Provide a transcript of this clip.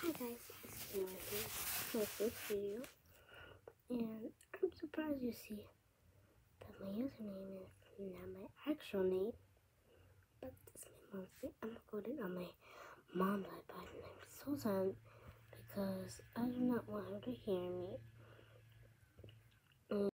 Hi guys, it's Kayla here with this video, and I'm surprised you see that my username is not my actual name, but it's my mom's name. I'm recording on my mom's iPad, and I'm so sad because I do not want her to hear me.